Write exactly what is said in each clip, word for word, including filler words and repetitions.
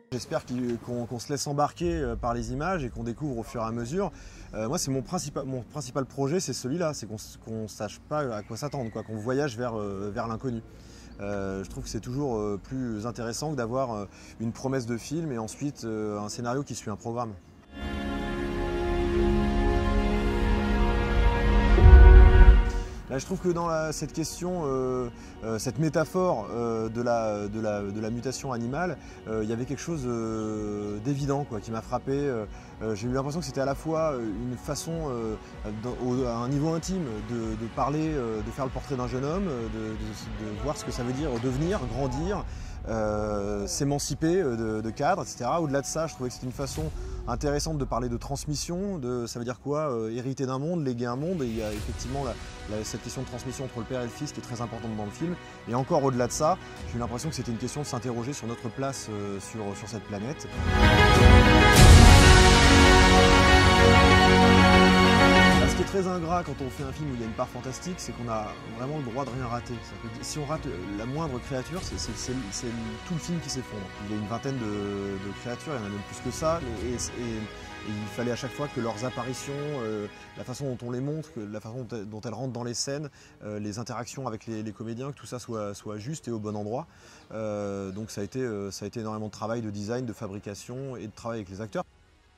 J'espère qu'on qu'on se laisse embarquer par les images et qu'on découvre au fur et à mesure. Euh, moi, c'est mon principal, mon principal projet, c'est celui-là, c'est qu'on qu'on sache pas à quoi s'attendre, qu'on voyage vers, euh, vers l'inconnu. Euh, je trouve que c'est toujours euh, plus intéressant que d'avoir euh, une promesse de film et ensuite euh, un scénario qui suit un programme. Là, je trouve que dans la, cette question, euh, euh, cette métaphore euh, de, la, de, la, de la mutation animale, euh, il y avait quelque chose euh, d'évident qui m'a frappé. Euh, J'ai eu l'impression que c'était à la fois une façon, euh, au, à un niveau intime, de, de parler, euh, de faire le portrait d'un jeune homme, de, de, de voir ce que ça veut dire devenir, grandir, euh, s'émanciper de, de cadre, et cetera. Au-delà de ça, je trouvais que c'était une façon intéressante de parler de transmission, de, ça veut dire quoi, euh, hériter d'un monde, léguer un monde, et il y a effectivement la, la, cette question de transmission entre le père et le fils qui est très importante dans le film. Et encore au-delà de ça, j'ai eu l'impression que c'était une question de s'interroger sur notre place euh, sur, sur cette planète. Ce qui est très ingrat quand on fait un film où il y a une part fantastique, c'est qu'on a vraiment le droit de rien rater. Si on rate la moindre créature, c'est tout le film qui s'effondre. Il y a une vingtaine de, de créatures, il y en a même plus que ça, et, et, et il fallait à chaque fois que leurs apparitions, euh, la façon dont on les montre, que la façon dont elles rentrent dans les scènes, euh, les interactions avec les, les comédiens, que tout ça soit, soit juste et au bon endroit. Euh, donc ça a, été, euh, ça a été énormément de travail de design, de fabrication et de travail avec les acteurs.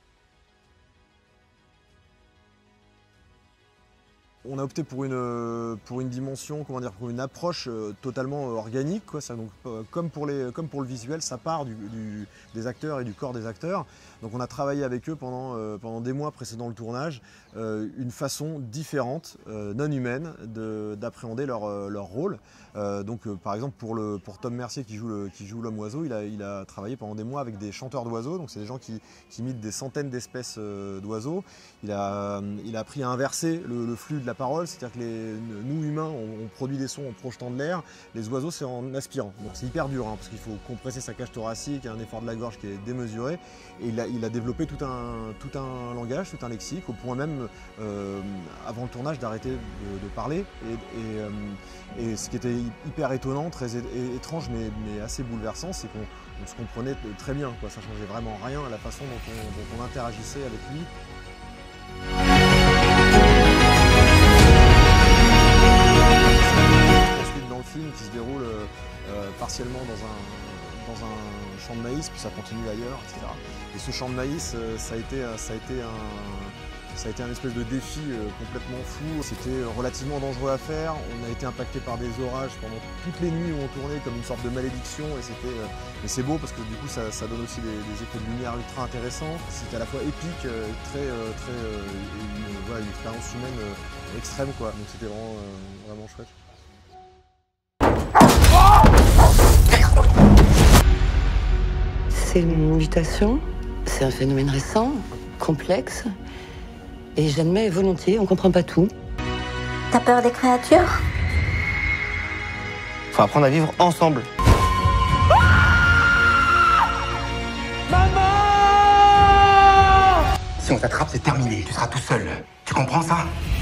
On a opté pour une, pour une dimension, comment dire, pour une approche totalement organique, quoi. Ça, donc, comme, pour les, comme pour le visuel, ça part du, du, des acteurs et du corps des acteurs. Donc on a travaillé avec eux pendant, euh, pendant des mois précédant le tournage, euh, une façon différente, euh, non humaine, d'appréhender leur, euh, leur rôle. Euh, donc euh, par exemple pour, le, pour Tom Mercier qui joue l'homme oiseau, il a, il a travaillé pendant des mois avec des chanteurs d'oiseaux, donc c'est des gens qui, qui imitent des centaines d'espèces euh, d'oiseaux. Il a, il a appris à inverser le, le flux de la parole, c'est-à-dire que les, nous humains on, on produit des sons en projetant de l'air, les oiseaux c'est en aspirant. Donc c'est hyper dur hein, parce qu'il faut compresser sa cage thoracique, il y a un effort de la gorge qui est démesuré. Et il a, il a développé tout un, tout un langage, tout un lexique, au point même, euh, avant le tournage, d'arrêter de, de parler. Et, et, euh, et ce qui était hyper étonnant, très étrange, mais, mais assez bouleversant, c'est qu'on se comprenait très bien, quoi. Ça ne changeait vraiment rien à la façon dont on, dont on interagissait avec lui. Ensuite, dans le film, qui se déroule euh, partiellement dans un, dans un champ de maïs, puis ça continue ailleurs, et cetera. Et ce champ de maïs, euh, ça a été, ça a été un... Ça a été un espèce de défi euh, complètement fou. C'était relativement dangereux à faire. On a été impacté par des orages pendant toutes les nuits où on tournait comme une sorte de malédiction. Et c'était, euh, mais c'est beau parce que du coup ça, ça donne aussi des, des effets de lumière ultra intéressants. C'était à la fois épique, euh, très, euh, très, euh, une, voilà, une expérience humaine euh, extrême quoi. Donc c'était vraiment, euh, vraiment chouette. C'est une mutation. C'est un phénomène récent, complexe. Et j'admets volontiers, on comprend pas tout. T'as peur des créatures? Faut apprendre à vivre ensemble. Si on t'attrape, c'est terminé. Tu seras tout seul. Tu comprends ça?